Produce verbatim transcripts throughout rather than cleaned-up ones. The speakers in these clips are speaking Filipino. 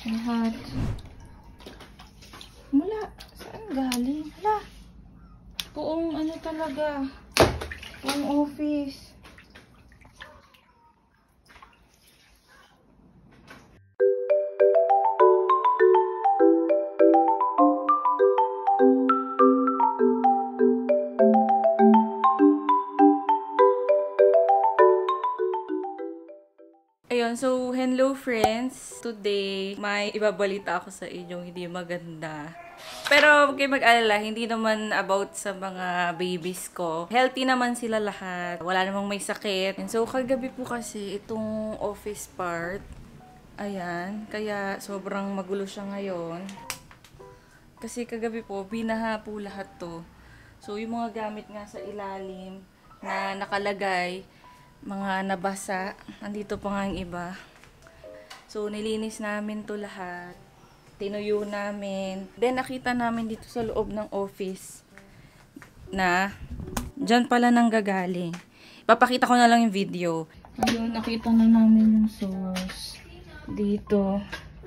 Lahat. Mula. Saan galing? Hala. Buong ano talaga. Buong office. Ayun, so hello friends. Today, may ibabalita ako sa inyo hindi maganda. Pero huwag kayo mag-alala, hindi naman about sa mga babies ko. Healthy naman sila lahat. Wala namang may sakit. And so kagabi po kasi itong office part, ayan, kaya sobrang magulo siya ngayon. Kasi kagabi po, binaha po lahat to. So yung mga gamit nga sa ilalim na nakalagay, mga nabasa. Nandito pa nga yung iba. So, nilinis namin to lahat. Tinuyo namin. Then, nakita namin dito sa loob ng office na dyan pala nang gagaling. Papakita ko na lang yung video. Ayun, nakita na namin yung source. Dito.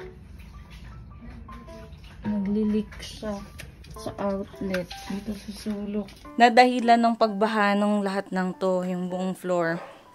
Naglilik siya sa outlet. Dito sa sulok. Nadahilan ng pagbaha ng lahat ng to, yung buong floor.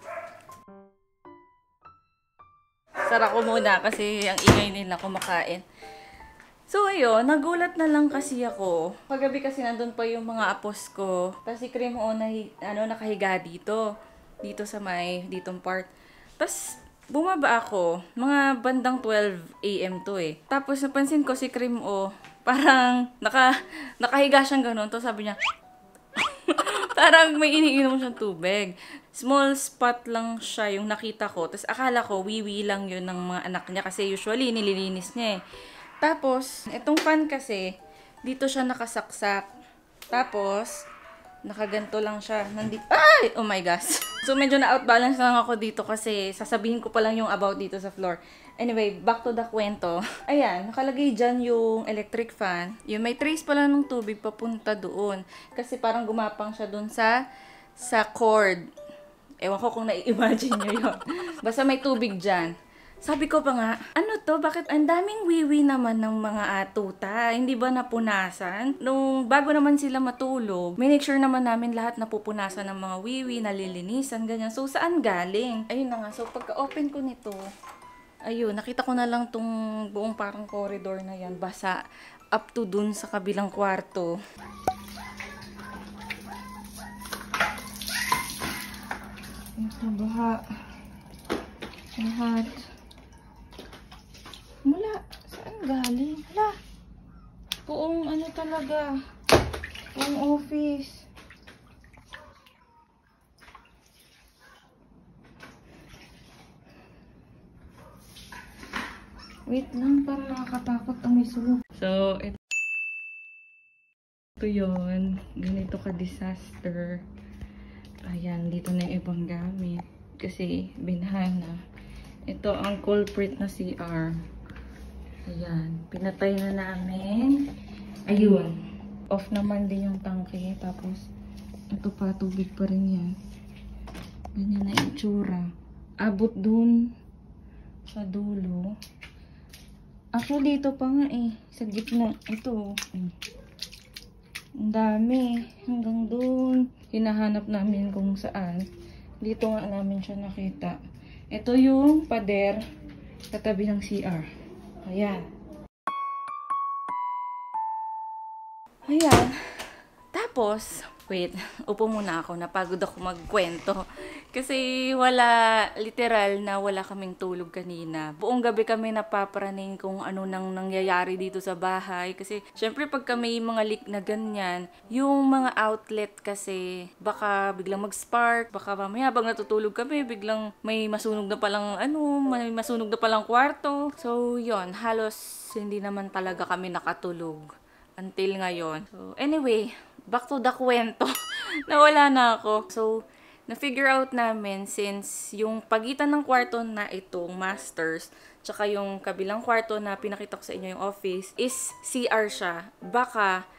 Sara ko muna kasi ang ingay nila kumakain. So, ayun, nagulat na lang kasi ako. Paggabi kasi nandun pa yung mga apos ko. Tapos si Cream o na, ano, nakahiga dito. Dito sa may, ditong part. Tapos, bumaba ako. Mga bandang twelve A M to eh. Tapos, napansin ko si Cream o, parang naka, nakahiga siyang ganun. Tapos sabi niya, parang may iniinom siyang tubig. Small spot lang siya yung nakita ko. Tapos akala ko, wiwi lang yun ng mga anak niya. Kasi usually, nililinis niya eh. Tapos, itong fan kasi, dito siya nakasaksak. Tapos, nakaganto lang siya. Nandito, ay! Oh my gosh. So, medyo na-outbalance lang ako dito kasi sasabihin ko pa lang yung about dito sa floor. Anyway, back to the kwento. Ayan, nakalagay dyan yung electric fan. Yung may trace pala ng tubig papunta doon. Kasi parang gumapang siya doon sa, sa cord. Ewan ko kung na-imagine nyo yun. Basta may tubig dyan. Sabi ko pa nga, ano to? Bakit ang daming wiwi naman ng mga atuta? Hindi ba napunasan? Nung bago naman sila matulog, make sure naman namin lahat napupunasan ng mga wiwi, nalilinisan, ganyan. So, saan galing? Ayun na nga. So, pagka-open ko nito, ayun, nakita ko na lang tong buong parang corridor na yan. Basa up to dun sa kabilang kwarto. Ito, baha. Lahat. Mula. Saan galing? Hala. Buong ano talaga. Buong office. Wait lang, parang nakakatakot ang may sulok. So, ito, ito yun. Ganito ka-disaster. Ayan, dito na yung ibang gamit. Kasi, binahana. Ito ang culprit na C R. Ayan, pinatay na namin. Ayun. Off naman din yung tangke. Tapos, ito pa, tubig pa rin yan. Ganyan na yung itsura. Abot dun sa dulo. Actually, ito pa nga eh. Sa gitna. Ito. Ang dami. Hanggang dun. Hinahanap namin kung saan. Dito nga namin siya nakita. Ito yung pader. Katabi ng C R. Ayan. Ayan. Tapos, wait, upo muna ako. Napagod ako magkwento. Kasi wala, literal na wala kaming tulog kanina. Buong gabi kami napapraning kung ano nang nangyayari dito sa bahay. Kasi, syempre pag may mga leak na ganyan, yung mga outlet kasi, baka biglang mag-spark, baka mamaya habang natutulog kami, biglang may masunog na palang, ano, may masunog na palang kwarto. So, yon halos hindi naman talaga kami nakatulog until ngayon. So, anyway, back to the kwento. Nawala na ako. So, na-figure out namin since yung pagitan ng kwarto na itong masters, tsaka yung kabilang kwarto na pinakita ko sa inyo yung office, is C R siya. Baka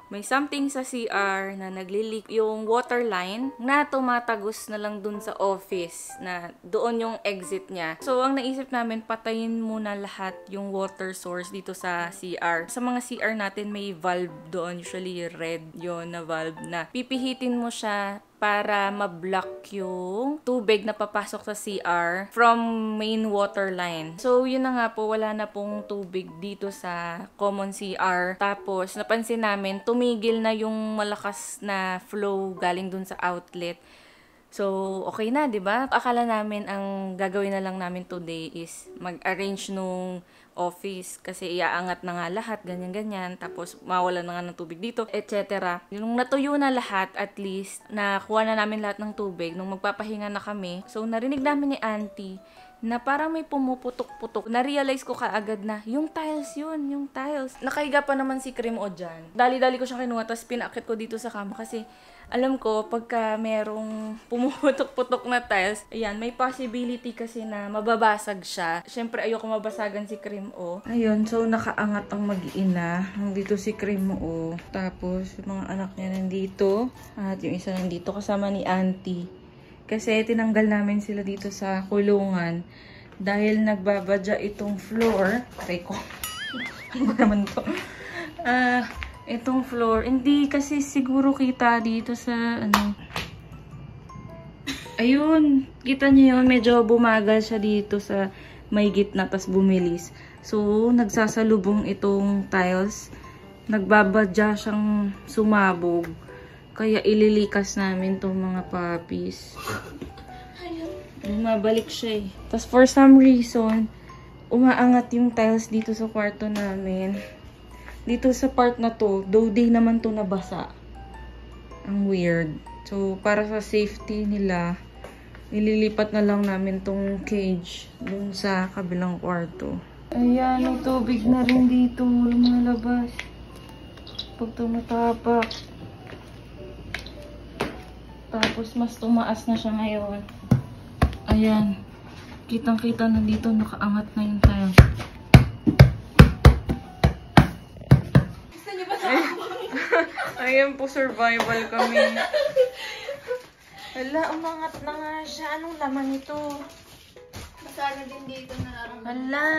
may something sa C R na nagli-leak yung water line na tumatagos na lang dun sa office na doon yung exit niya. So, ang naisip namin, patayin muna lahat yung water source dito sa C R. Sa mga C R natin, may valve doon. Usually, red yon na valve na pipihitin mo siya para ma-block yung tubig na papasok sa C R from main water line. So, yun na nga po, wala na pong tubig dito sa common C R. Tapos, napansin namin, tumigil na yung malakas na flow galing dun sa outlet. So, okay na, di ba? Akala namin ang gagawin na lang namin today is mag-arrange nung office kasi iaangat na nga lahat, ganyan-ganyan, tapos mawala na nga ng tubig dito, et cetera. Yung natuyo na lahat, at least, nakuha na namin lahat ng tubig, nung magpapahinga na kami, so narinig namin ni auntie na parang may pumuputok-putok. Na-realize ko kaagad na, yung tiles yun, yung tiles. Nakahiga pa naman si Cream o dyan. Dali-dali ko siya kinuha, tapos pinakit ko dito sa kama kasi alam ko, pagka merong pumuputok-putok na tiles, ayan, may possibility kasi na mababasag siya. Siyempre, ayoko mabasagan si Cream O. Ayun, so nakaangat ang mag-iina. Nandito si Cream O. Tapos, yung mga anak niya nandito. At yung isa nandito kasama ni auntie. Kasi tinanggal namin sila dito sa kulungan. Dahil nagbabadya itong floor. Try ko. Ano naman to? Ah... Uh, Itong floor, hindi kasi siguro kita dito sa, ano. Ayun, kita niyo yun, medyo bumagal siya dito sa may gitna, tas bumilis. So, nagsasalubong itong tiles. Nagbabadya siyang sumabog. Kaya ililikas namin tong mga puppies. Bumabalik siya eh. Tas for some reason, umaangat yung tiles dito sa kwarto namin. Dito sa part na to, though di naman to nabasa. Ang weird. So, para sa safety nila, ililipat na lang namin tong cage dun sa kabilang kwarto. Ayan, may tubig na rin dito. Lumalabas. Pag tumatapak. Tapos, mas tumaas na siya ngayon. Ayan. Kitang-kita na dito, nakaangat na yung tile. Ayan po, survival kami. Hala, umangat na nga siya. Anong laman ito? Masana din dito nararamdaman. Hala.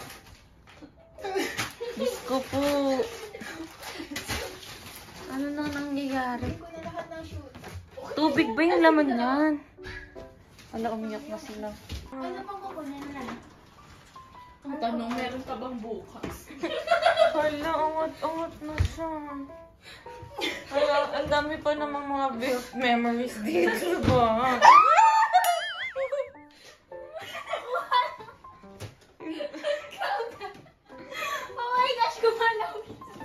Diyos ko po. Ano nang nangyayari? Tubig ba yung laman yan? Hala, umiyak na sila. Ano pang kukunin na? Ang tanong, meron ka bang bukas? Hala, angat-angat na siya. Hala, ang dami pa namang mga built memories dito ba? Oh my gosh, gumalaw.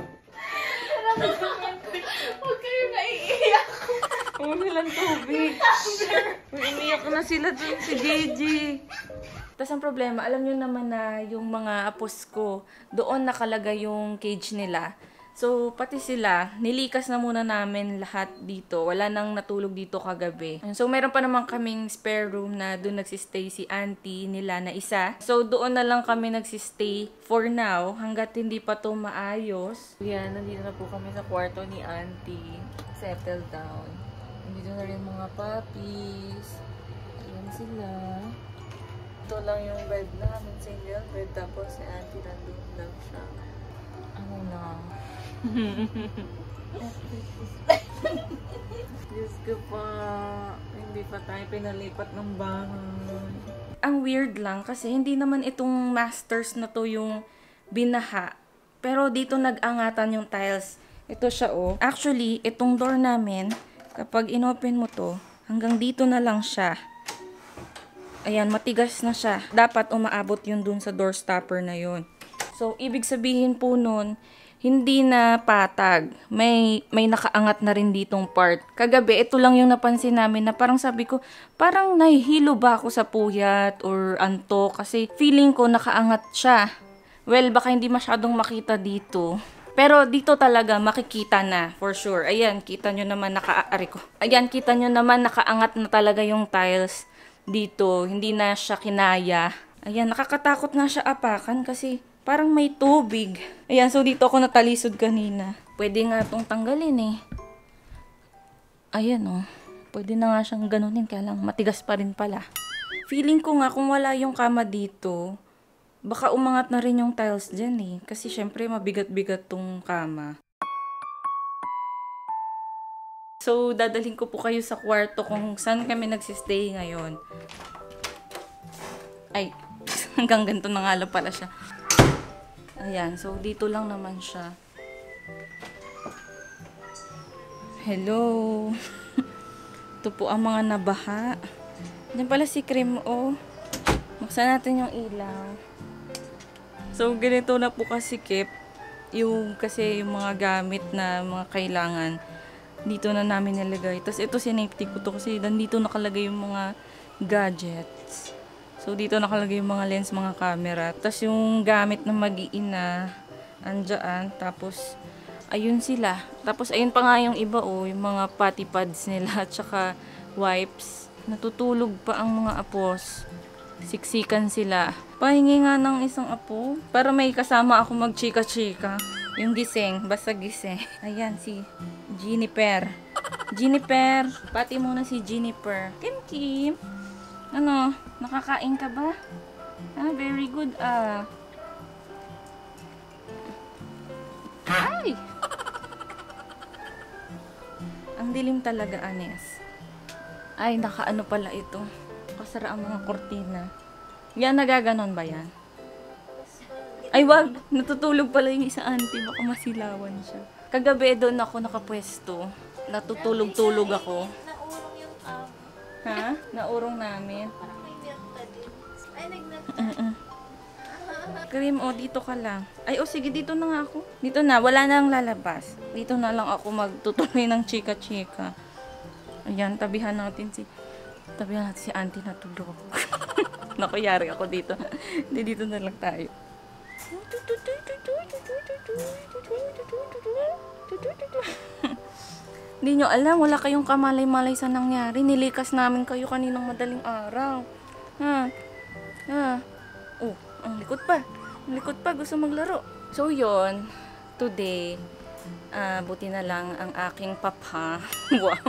Huwag kayo naiiyak. Huwag nilang tubig. Umiiyak na sila dun si Gigi. Tapos ang problema, alam nyo naman na yung mga apos ko, doon nakalagay yung cage nila. So, pati sila, nilikas na muna namin lahat dito. Wala nang natulog dito kagabi. So, meron pa naman kaming spare room na doon nagsistay si auntie nila na isa. So, doon na lang kami nagsistay for now, hanggat hindi pa to maayos. Yan, nandito na po kami sa kwarto ni auntie. Settle down. Nandito na rin mga puppies. Ayan sila. Ito lang yung bed namin, single bed. Tapos si auntie nandun lang siya. Ano na? Diyos ko pa. Hindi pa tayo pinalipat ng bahay. Ang weird lang kasi hindi naman itong masters na to yung binaha. Pero dito nag-angatan yung tiles. Ito siya oh. Actually, itong door namin, kapag inopen mo to, hanggang dito na lang siya. Ayan, matigas na siya. Dapat umaabot yun dun sa door stopper na yun. So, ibig sabihin po nun, hindi na patag. May, may nakaangat na rin ditong part. Kagabi, ito lang yung napansin namin na parang sabi ko, parang nahihilo ba ako sa puyat or anto? Kasi feeling ko nakaangat siya. Well, baka hindi masyadong makita dito. Pero dito talaga makikita na, for sure. Ayan, kita nyo naman naka... Ari ko. Ayan, kita nyo naman nakaangat na talaga yung tiles dito. Hindi na siya kinaya. Ayan, nakakatakot na siya apakan kasi parang may tubig. Ayan, so dito ako natalisod kanina. pwede nga itong tanggalin eh. Ayan oh. Pwede na nga siyang ganunin, kaya lang matigas pa rin pala. Feeling ko nga kung wala yung kama dito, baka umangat na rin yung tiles dyan eh. Kasi syempre mabigat-bigat tong kama. So, dadalhin ko po kayo sa kwarto kung saan kami nagsistay ngayon. Ay, hanggang ganito na nga lang pala siya. Ayan, so dito lang naman siya. Hello. Ito po ang mga nabaha. Diyan pala si Cream, oh. Buksan natin yung ilaw. So, ganito na po kasi, Kip. Yung, kasi yung mga gamit na mga kailangan, dito na namin nilagay. Tapos ito, sinafety ko to kasi nandito nakalagay yung mga gadgets. So, dito nakalagay yung mga lens, mga camera. Tapos yung gamit na mag-iina, andyan. Tapos, ayun sila. Tapos, ayun pa nga yung iba, oh. Yung mga potty pads nila, at saka wipes. Natutulog pa ang mga apos. Siksikan sila. Pahingi nga ng isang apo. Para may kasama ako magchika-chika. Yung gising. Basta gising. Ayan, si Juniper. Juniper. Pati muna si Juniper. Kim Kim. Ano? Nakakain ka ba? Ah, very good ah. Ay! Ang dilim talaga, Anes. Ay, nakaano pala ito. Kasara ang mga kortina. Yan, nagaganon ba yan? Ay, wag! Natutulog pala yung isa auntie. Baka masilawan siya. Kagabi doon ako nakapwesto. Natutulog-tulog ako. Naurong yung um, Ha? Naurong namin. parang may milk ka din. Ay, nag-milk. Mm-mm. Karim, oh, dito ka lang. Ay, oh, sige, dito na nga ako. Dito na, wala na ang lalabas. Dito na lang ako magtutuloy ng chika-chika. Ayan, tabihan natin si... Tabihan natin si auntie na tulog. Naku, yari ako dito. Hindi, dito na lang tayo. Hindi nyo alam, wala kayong kamalay-malay sa nangyari. Nilikas namin kayo kaninang madaling araw. Ha? Ha? Oh, ang likod pa. Ang likod pa, gusto maglaro. So, yon today, ah, buti na lang ang aking papa. Wow.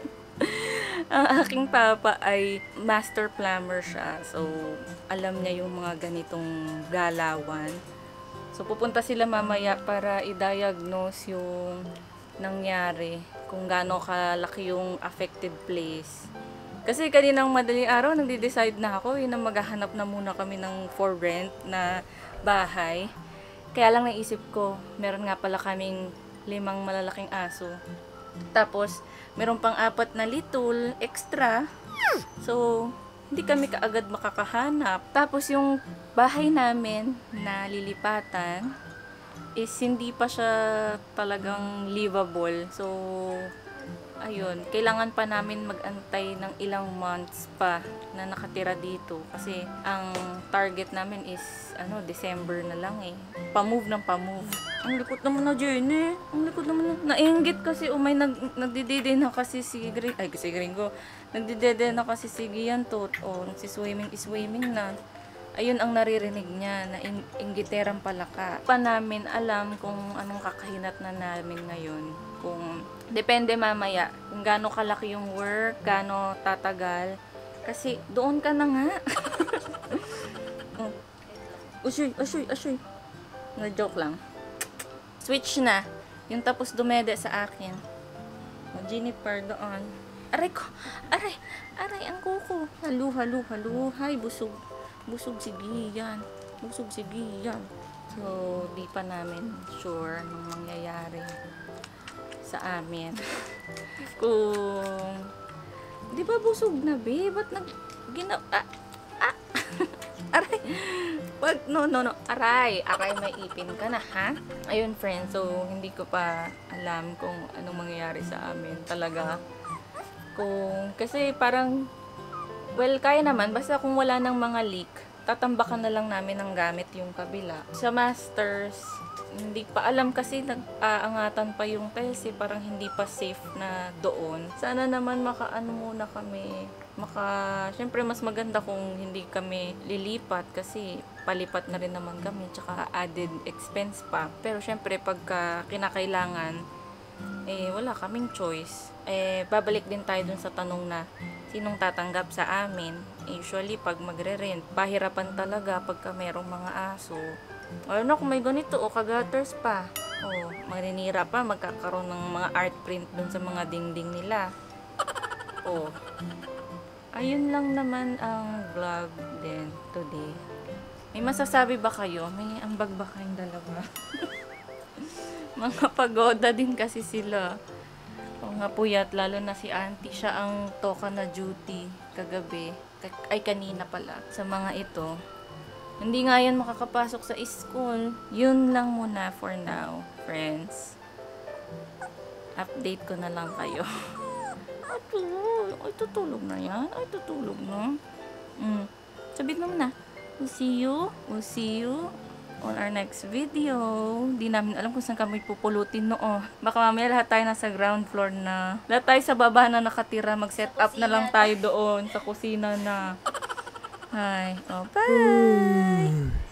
Ang aking papa ay master plumber siya. So, alam niya yung mga ganitong galawan. So, pupunta sila mamaya para i-diagnose yung nangyari. Kung gaano kalaki yung affected place. Kasi kaninang madaling araw, nagde-decide na ako. Yun ang maghahanap na muna kami ng for rent na bahay. Kaya lang naisip ko, meron nga pala kaming limang malalaking aso. Tapos, meron pang apat na little extra. So, hindi kami kaagad makakahanap. Tapos, yung bahay namin na lilipatan is hindi pa siya talagang livable. So, ayun, kailangan pa namin mag-antay ng ilang months pa na nakatira dito. Kasi, ang target namin is, ano, December na lang eh. Pa-move ng pa-move. Ang likot naman na Jenny. Ang likot naman na. Nainggit kasi, umay, nag, nagdidede na kasi si Gring. Ay, si Gringo. Nagdidede na kasi si Gian to. O, nagsiswimming, swimming na. Ayun ang naririnig niya, na in, inggiterang palaka. Pa namin alam kung anong kakahinat na namin ngayon. Kung, depende mamaya, kung gaano kalaki yung work, gaano tatagal. Kasi, doon ka na nga. Oh. Usyoy, usyoy, usyoy. Na-joke lang. Switch na. Yung tapos dumede sa akin. O, Juniper doon. Aray ko! Aray! Aray, ang kuko. Halo, halo, halo. Hay, busog. Busog si Gian. Busog si Gian. So, di pa namin sure anong mangyayari sa amin. Kung... Di ba busog na, be? Ba't nag... Gina... Ah! Ah! Aray! Wag, no, no, no. Aray! Aray, may ipin ka na, ha? Ayun, friends. So, hindi ko pa alam kung anong mangyayari sa amin. Talaga. Kung... Kasi parang... Well, kaya naman. Basta kung wala ng mga leak, tatambakan na lang namin ng gamit yung kabila. Sa masters, hindi pa alam kasi nag-aangatan pa yung tiles eh, parang hindi pa safe na doon. Sana naman makaano muna kami, maka, syempre mas maganda kung hindi kami lilipat kasi palipat na rin naman kami, tsaka added expense pa. Pero syempre pagka kinakailangan, eh wala kaming choice. Eh babalik din tayo dun sa tanong na sinong tatanggap sa amin. Usually pag magre-rent, pahirapan talaga pagka merong mga aso. Ano kung may ganito o kagaters pa. O, maninira pa, magkakaroon ng mga art print dun sa mga dingding nila. O, ayun lang naman ang vlog din today. May masasabi ba kayo? May ambag ba kayong dalawa? Mga pagoda din kasi sila. O nga puyat, lalo na si auntie. Siya ang toka na duty kagabi. Ay, kanina pala. Sa mga ito. Hindi nga yan makakapasok sa school. Yun lang muna for now, friends. Update ko na lang kayo. Ay, tulog. Ay, tutulog na yan. Ay, tutulog na. Mm. Sabit naman na. We'll see you. We'll see you on our next video. Di namin alam kung saan kami pupulutin noo. Baka mamaya lahat tayo nasa ground floor na. Lahat tayo sa baba na nakatira. Mag-set up na lang tayo doon. Sa kusina na. Hi. Oh, bye!